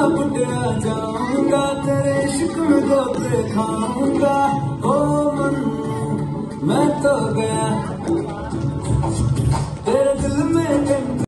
बुढ़िया जाऊंगा तेरे इश्क में गोते खाऊंगा। ओ मन मैं तो गया